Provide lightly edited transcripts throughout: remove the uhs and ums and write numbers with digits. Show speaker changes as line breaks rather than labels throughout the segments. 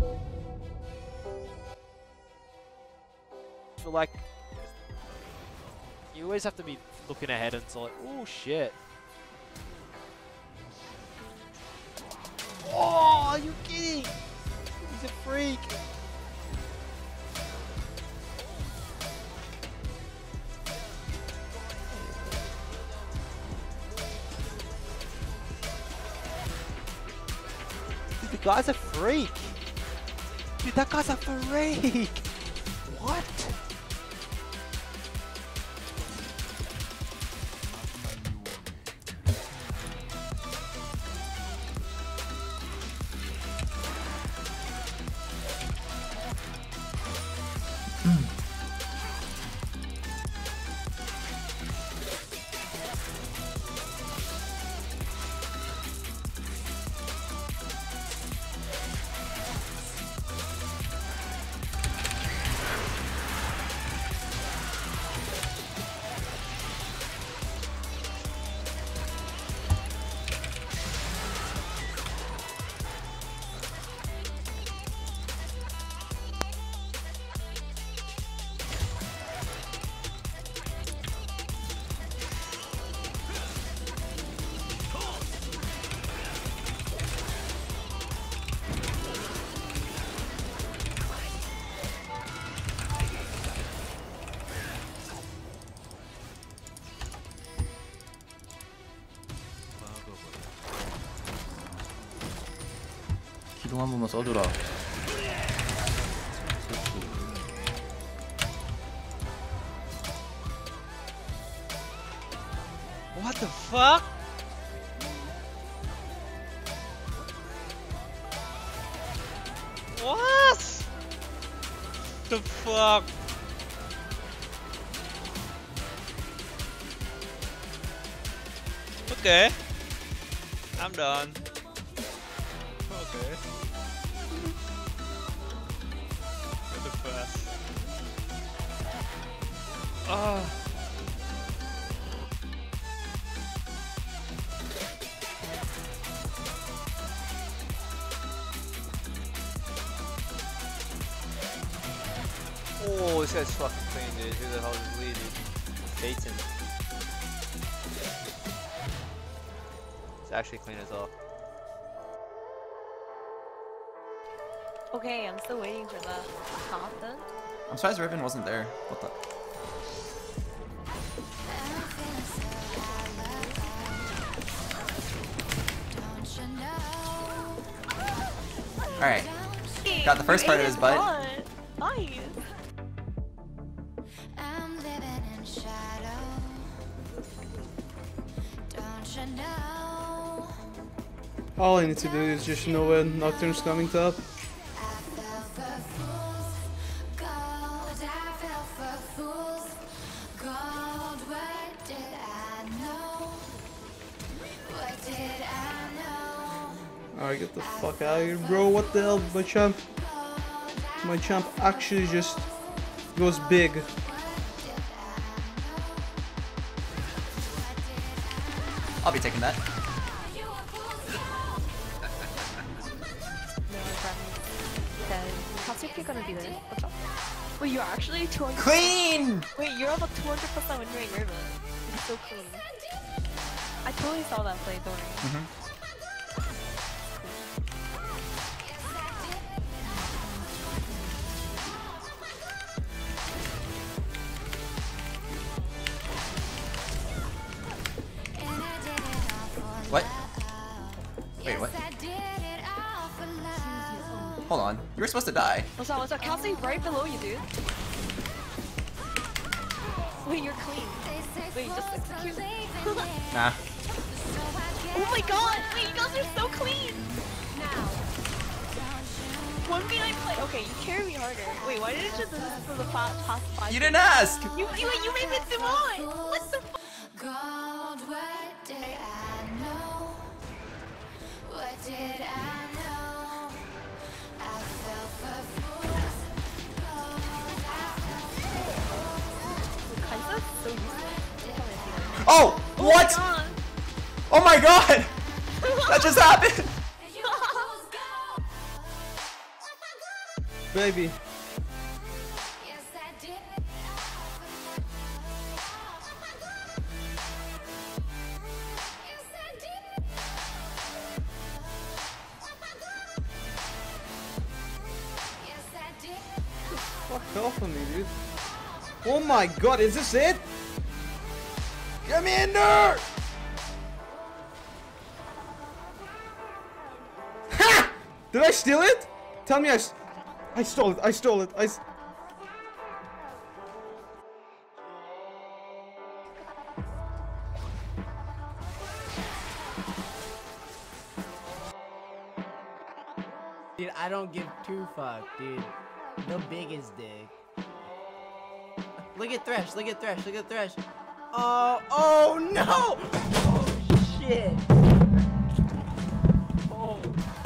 feel like you always have to be looking ahead and it's like, oh shit. Oh, are you kidding? He's a freak. Dude, the guy's a freak. Dude, that guy's a freak. What?
기둥 한 번만 써주라.
What the fuck? What? The fuck? Okay. I'm done. Okay. What the fuck? Oh. Oh, this guy's fucking clean, dude. Who the hell is Lee, dude? Peyton. It's actually clean as all.
Okay, I'm still waiting for the top then.
I'm surprised Riven wasn't there. What the? Alright. Got the first part of his butt.
Nice.
I'm living in shadow. Don't you know?
All I need to do is just know when Nocturne's coming top.
I fell for fools. Gold, I fell for fools. Gold, what did I know? What did I know?
Alright, get the fuck out of here, bro. What the hell, my champ? My champ actually just goes big.
I'll be taking that.
How's your pick gonna be there? What's up? Wait, you're actually 200.
Queen!
Wait, you're about 200% when doing Riven. It's so clean. I totally saw that play, don't worry.
What? Wait, what? Hold on. You were supposed to die.
What's up? What's up? Kelsey right below you, dude. Wait, you're clean. Wait, just execute.
Nah.
Oh my god! Wait, you guys are so clean! Now. 1v9 play. Okay, you carry me harder. Wait, why didn't you do this for the past 5
You didn't ask!
You made me Simone! What the fuck?
Gold, what did I know? What did I know? I fell for fools. Gold, I fell
Kaisa's so useless.
Oh! What? Oh my god! That just happened!
baby.
Yes, I did. Yes, I did. Yes, I did.
Fuck off of me, dude. Oh my god, is this it? Get me in there! Ha! Did I steal it? Tell me I stole it. I stole it.
Dude, I don't give two fuck, dude. The biggest dick. Look at Thresh, look at Thresh, look at Thresh. Oh no! Oh shit. Oh.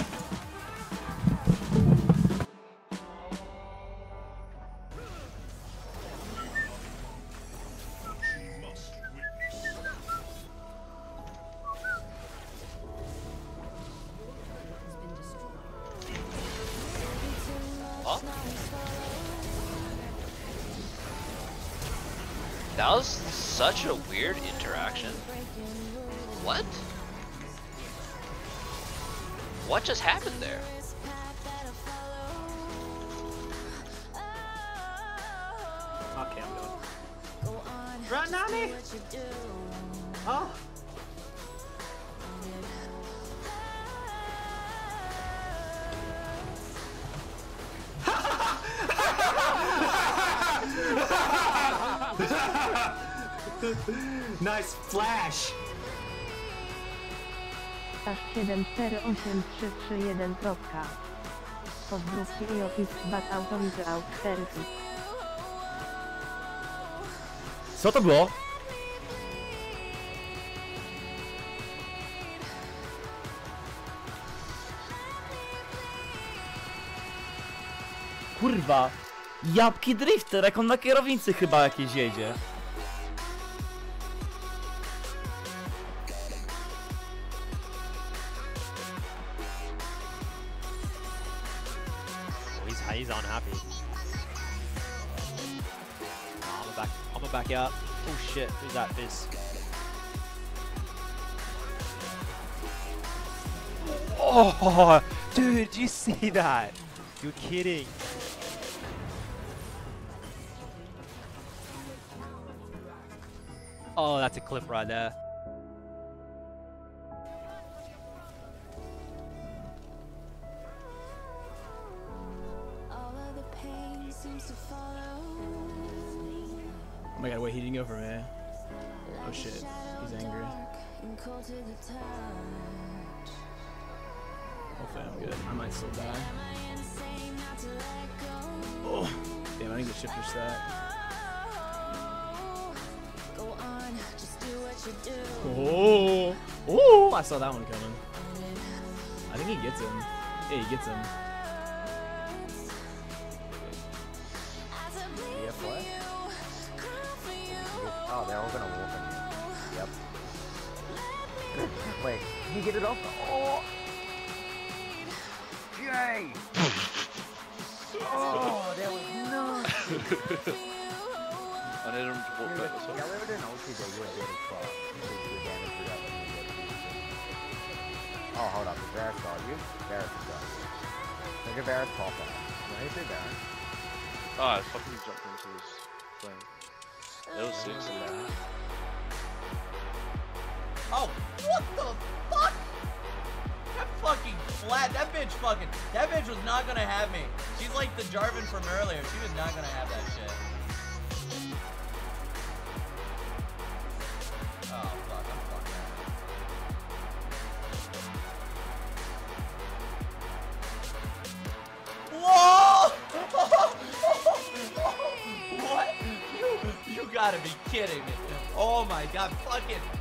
Huh? That was such a weird interaction. What? What just happened there?
Okay, I'm going. Run, Nami! Oh.
Nice flash!
Aż 748331. Pozdrówki i opis bat automizy out therapy.
Co to było? Kurwa! Jabłki drifter, jak on na kierownicy chyba jakieś jedzie.
He's unhappy. I'm gonna back out. Oh shit, who's that? Fizz. Oh, dude, did you see that? You're kidding. Oh, that's a clip right there.
Oh my god, wait, he didn't go for me. Oh shit, he's angry. Hopefully I'm good. I might still die. Oh, damn, I need to shift your stat. Oh, oh, I saw that one coming. I think he gets him. Yeah, he gets him.
Oh, they're all gonna walk on you. Yep. Wait, can you get it off? Oh! Yay! Oh, that was nuts!
I need him to walk back this way.
Yeah, we were doing ulti there, you were dead as fuck. You damage without letting you get it. Oh, hold up, is Varus got you? Varus has got you. Look at Varus pop out. When you see Varus?
Oh, I fucking jumped into his thing. It was 6 in there.
Oh, what the fuck? That fucking flat. That bitch was not gonna have me. She's like the Jarvan from earlier. She was not gonna have that shit. Oh, fuck. I'm fucked now. Whoa! What? You gotta be kidding me. Oh my god, fucking